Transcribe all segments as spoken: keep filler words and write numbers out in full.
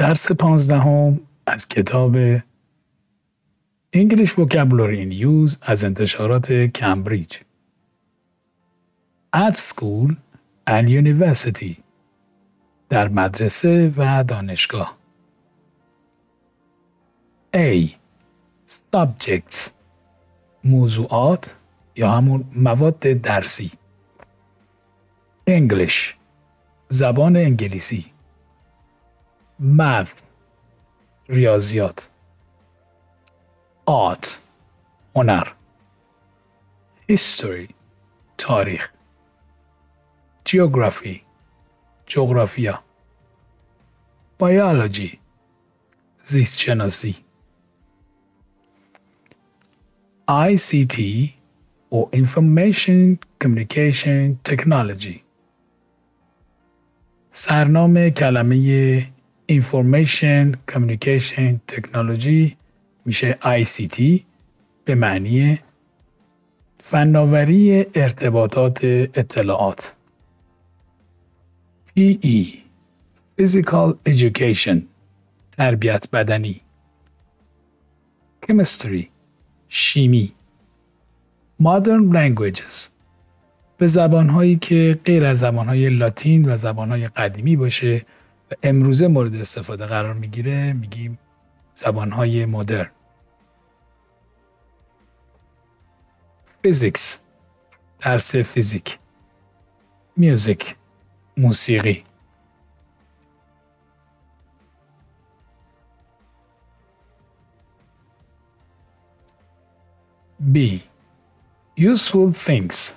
درس پانزدهم از کتاب English Vocabulary in Use از انتشارات کمبریج. At school and university. در مدرسه و دانشگاه. A. Subjects. موضوعات یا همون مواد درسی. English. زبان انگلیسی. Math. ریاضیات. Art. هنر. History. تاریخ. Geography. جغرافیا. Biology. زیست شناسی. آی سی تی or Information Communication Technology. سرنام کلمه Information Communication Technology میشه آی سی تی به معنی فناوری ارتباطات اطلاعات. پی ای Physical Education تربیت بدنی. Chemistry شیمی. Modern Languages به زبانهایی که غیر از زبانهای لاتین و زبانهای قدیمی باشه و امروزه مورد استفاده قرار میگیره میگیم زبانهای مدرن. Physics درس فیزیک. Music موسیقی. B. Useful things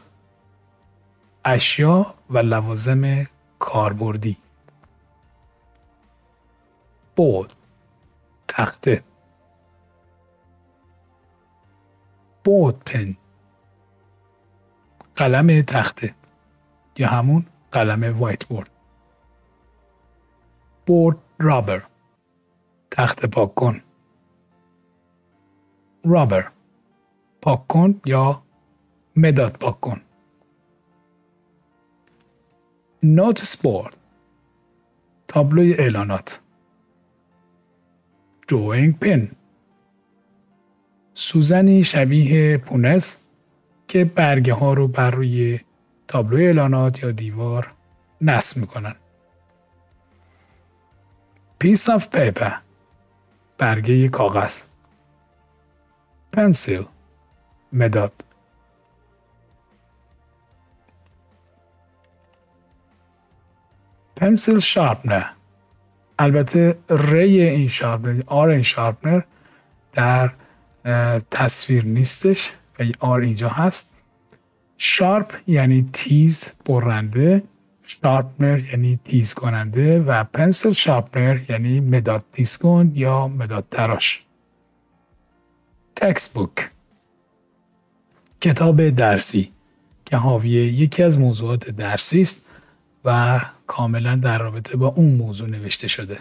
اشیا و لوازم کاربردی. Board تخته. Board pen قلم تخته یا همون قلم وایت بورد. Board rubber تخته پاک کن. Rubber پاک کن یا مداد پاک کن. Notice board تابلوی اعلانات. Drawing pin سوزنی شبیه پونس که برگه ها رو بر روی تابلوی اعلانات یا دیوار نصب میکنن. Piece of paper برگه کاغذ. Pencil مداد. Pencil sharpener البته ری این شارپنر آر این شارپنر در تصویر نیستش و آر اینجا هست. شارپ یعنی تیز برنده، شارپنر یعنی تیز کننده و پنسل شارپنر یعنی مداد تیز کن یا مداد تراش. تکست بوک کتاب درسی که حاوی یکی از موضوعات درسی است و کاملا در رابطه با اون موضوع نوشته شده.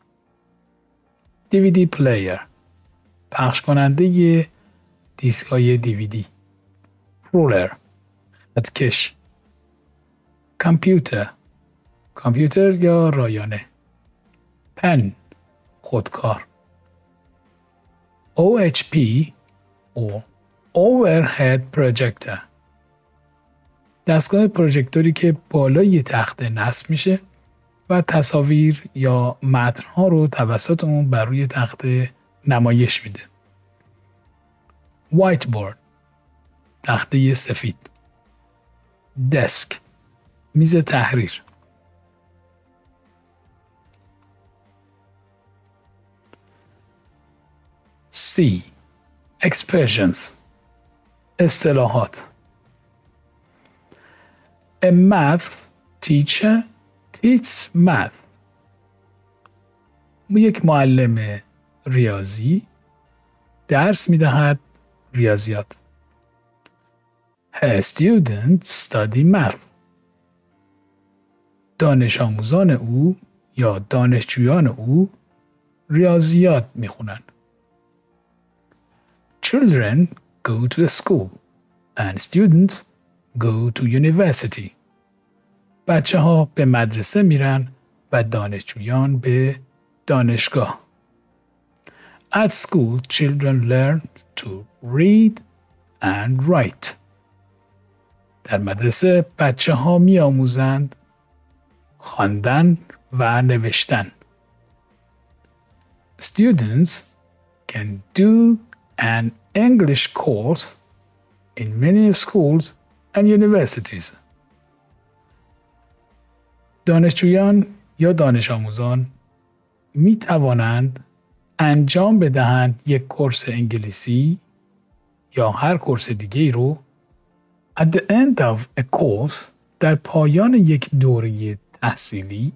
دیویدی پلیر پخش کننده دیسکای دیویدی. رولر خطکش. کامپیوتر کامپیوتر یا رایانه. پن خودکار. او اچ پی او Overhead Projector دستگاه پروژکتوری که بالای تخته نصب میشه و تصاویر یا متن‌ها رو توسط اون بر روی تخته نمایش میده. Whiteboard تخته سفید. دسک میز تحریر. C. Expressions اصطلاحات. A math teacher teaches math. یک معلم ریاضی درس می‌دهد ریاضیات. Her students study math. دانش آموزان او یا دانشجویان او ریاضیات می‌خونند. Children go to school and students go to university. بچه ها به مدرسه میرن و دانشجویان به دانشگاه. At school, children learn to read and write. در مدرسه بچه ها می آموزند خواندن و نوشتن. Students can do an English course in many schools and universities. دانشجویان یا دانش آموزان می توانند انجام بدهند یک کورس انگلیسی یا هر کورس دیگه رو at the end of a course در پایان یک دوره تحصیلی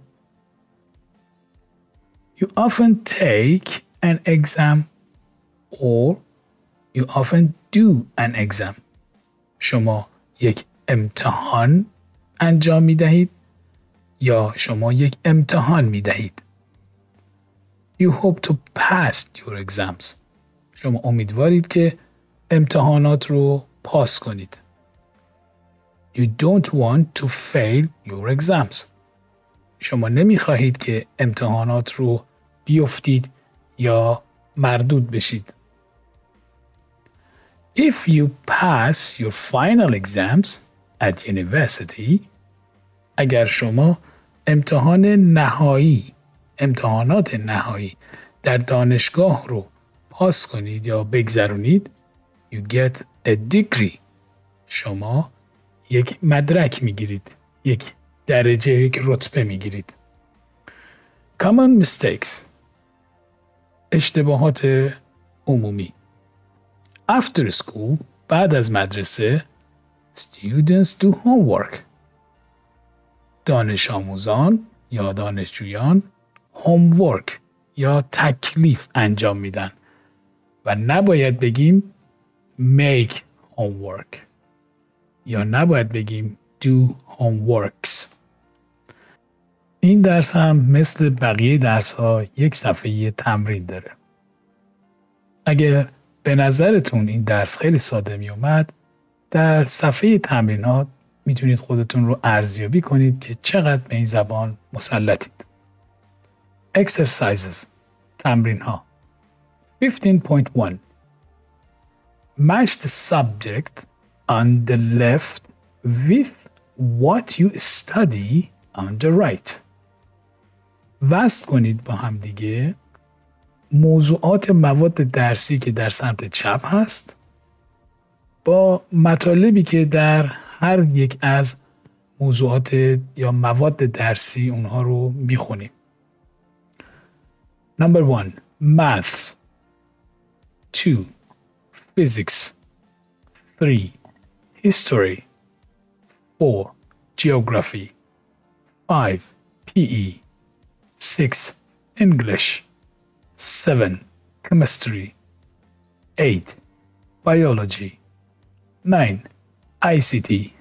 you often take an exam or you often do an exam. شما یک امتحان انجام می دهید یا شما یک امتحان می دهید. You hope to pass your exams. شما امیدوارید که امتحانات رو پاس کنید. You don't want to fail your exams. شما نمی خواهید که امتحانات رو بیفتید یا مردود بشید. If you pass your final exams at university, اگر شما امتحان نهایی، امتحانات نهایی در دانشگاه رو پاس کنید یا بگذرونید، you get a degree. شما یک مدرک میگیرید، یک درجه، یک رتبه میگیرید. Common mistakes. اشتباهات عمومی. After school, بعد از مدرسه, students do homework. دانش آموزان یا دانشجویان homework یا تکلیف انجام میدن و نباید بگیم make homework یا نباید بگیم do homeworks. این درس هم مثل بقیه درس ها یک صفحه تمرین داره. اگر به نظرتون این درس خیلی ساده می اومد، در صفحه تمرینات میتونید خودتون رو ارزیابی کنید که چقدر به این زبان مسلطید. Exercises. تمرین ها. fifteen point one. Match the subject on the left with what you study on the right. وصل کنید با هم دیگه موضوعات مواد درسی که در سمت چپ هست با مطالبی که در هر یک از موضوعات یا مواد درسی اونها رو میخونیم. Number one, maths. Two, physics. Three, history. Four, geography. Five, P E. Six, English. Seven, chemistry. Eight, biology. Nine, I C T.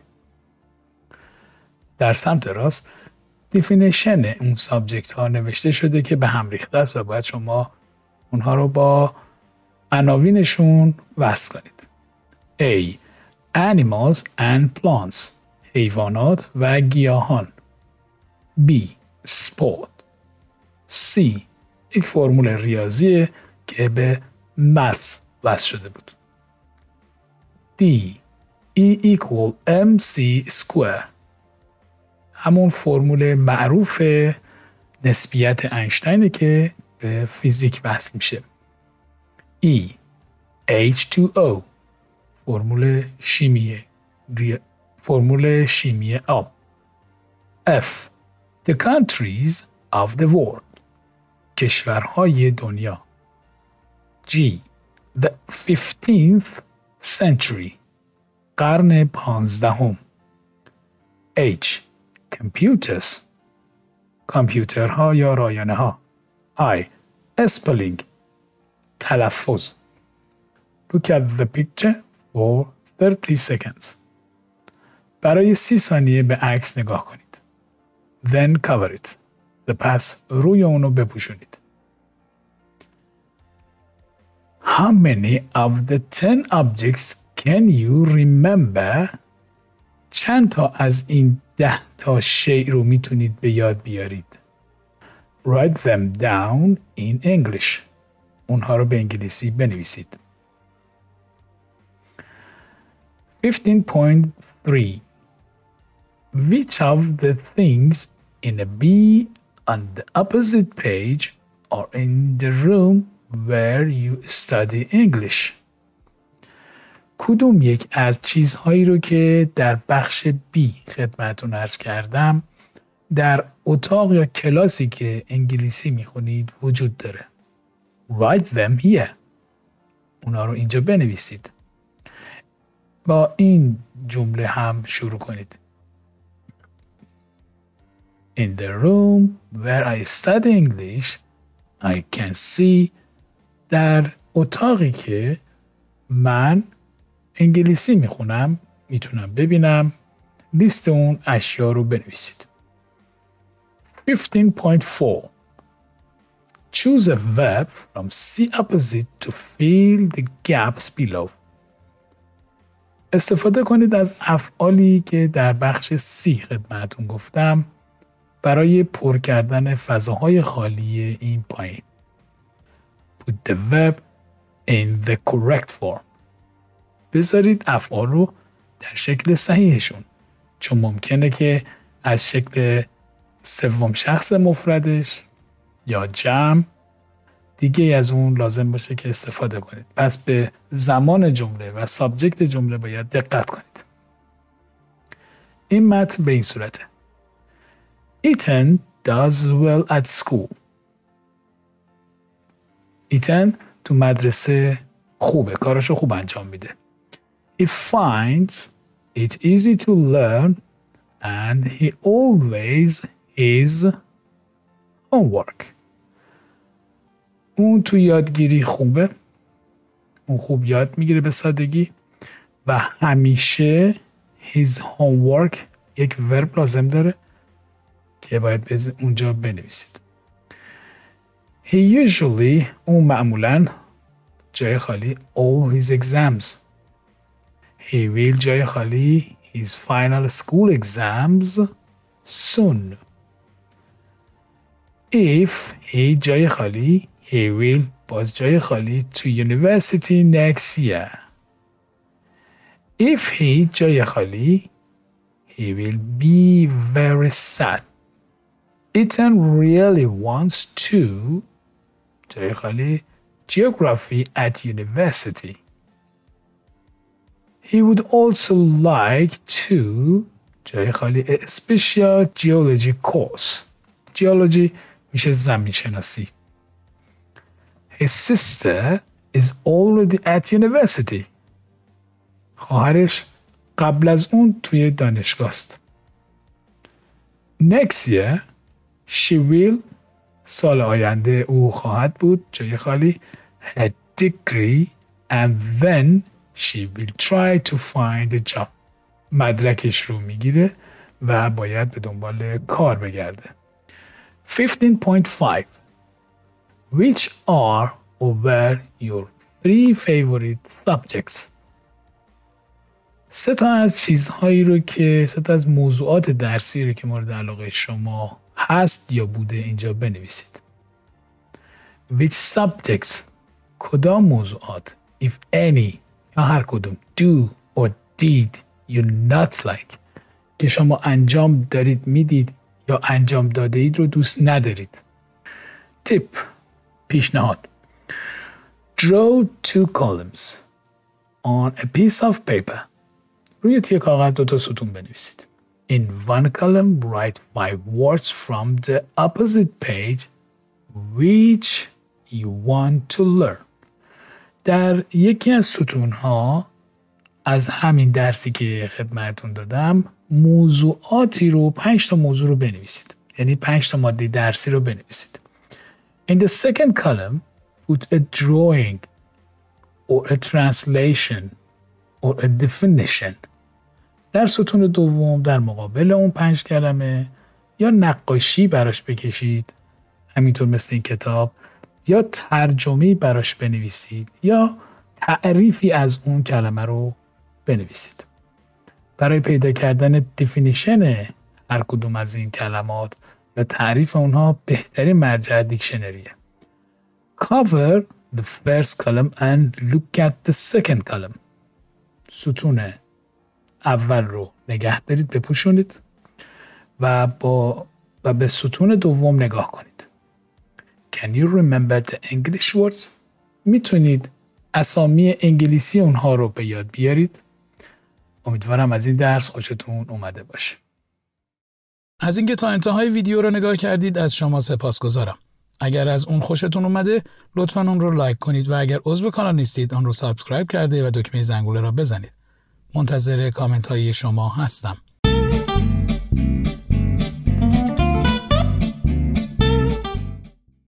در سمت راست دیفینیشن اون سابجکت ها نوشته شده که به هم ریخته است و باید شما اونها رو با عناوینشون وصل کنید. A. Animals and plants. حیوانات و گیاهان. B. Sport. C. یک فرمول ریاضیه که به maths وصل شده بود. D. E equal mc square. همون فرمول معروف نسبیت اینشتینه که به فیزیک وصل میشه. E. H two O. فرمول شیمی فرمول شیمی آب. F. The countries of the world. کشورهای دنیا. G. The fifteenth century. قرن پانزدهم. H. Computers. کامپیوترها یا رایانه ها. I. Spelling. تلفظ. Look at the picture for thirty seconds. برای سی ثانیه به عکس نگاه کنید. Then cover it. سپس روی اونو بپوشونید. How many of the ten objects can you remember? چند تا از این ده تا شیء رو میتونید به یاد بیارید؟ Write them down in English. اونها رو به انگلیسی بنویسید. fifteen point three. Which of the things in a B on the opposite page are in the room where you study English? کدوم یک از چیزهایی رو که در بخش B خدمتتون عرض کردم در اتاق یا کلاسی که انگلیسی میخونید وجود داره؟ Write them here. اونا رو اینجا بنویسید. با این جمله هم شروع کنید. In the room where I study English, I can see. در اتاقی که من انگلیسی میخونم میتونم ببینم. لیست اون اشیا رو بنویسید. fifteen point four. Choose a verb from C opposite to fill the gaps below. استفاده کنید از افعالی که در بخش C خدمتون گفتم برای پر کردن فضاهای خالی این پایین. Put the verb in the correct form. بذارید افعال رو در شکل صحیحشون، چون ممکنه که از شکل سوم شخص مفردش یا جمع دیگه از اون لازم باشه که استفاده کنید. پس به زمان جمله و سابجکت جمله باید دقت کنید. این متن به این صورته. Ethan does well at school. ایتن تو مدرسه خوبه، کارشو خوب انجام میده. He finds it easy to learn and he always is homework. اون تو یادگیری خوبه، اون خوب یاد میگیره به سادگی و همیشه his homework یک ورب لازم داره که باید به اونجا بنویسید. He usually اون معمولاً جای خالی all his exams. He will جای خالی his final school exams soon. If he جای خالی he will باز جای خالی to university next year. If he جای خالی he will be very sad. Ethan really wants to جای خالی geography at university. He would also like to جای خالی a special geology course. geology میشه زمین شناسی. His sister is already at university. خواهرش قبل از اون توی دانشگاه است. Next year she will سال آینده او خواهد بود جای خالی her degree and then she will try to find a job. مدرکش رو میگیره و باید به دنبال کار بگرده. fifteen point five. Which are or were your three favorite subjects? سه تا از چیزهایی رو که سه تا از موضوعات درسی رو که مورد علاقه شما هست یا بوده اینجا بنویسید. Which subjects کدام موضوعات if any یا هر کدوم do or did you not like که شما انجام دارید میدید یا انجام داده اید رو دوست ندارید. Tip پیشنهاد Draw two columns on a piece of paper. روی تیه کاغذ دو تا ستون بنویسید. In one column write five words from the opposite page which you want to learn. در یکی از ستونها از همین درسی که خدمتتون دادم موضوعاتی رو پنج تا موضوع رو بنویسید. یعنی پنج تا ماده درسی رو بنویسید. In the second column put a drawing or a translation or a definition. در ستون دوم در مقابل اون پنج کلمه یا نقاشی براش بکشید، همینطور مثل این کتاب، یا ترجمه‌ای براش بنویسید یا تعریفی از اون کلمه رو بنویسید. برای پیدا کردن دیفینیشن هر کدوم از این کلمات و تعریف اونها بهترین مرجع دیکشنریه. Cover the first column and look at the second column. ستون اول رو نگه دارید، بپوشونید و با و به ستون دوم نگاه کنید. Can you remember the English words? میتونید اسامی انگلیسی اونها رو به یاد بیارید؟ امیدوارم از این درس خوشتون اومده باشه. از اینکه تا انتهای ویدیو رو نگاه کردید از شما سپاسگزارم. اگر از اون خوشتون اومده لطفاً اون رو لایک کنید و اگر عضو کانال نیستید اون رو سابسکرایب کرده و دکمه زنگوله را بزنید. منتظر کامنت های شما هستم.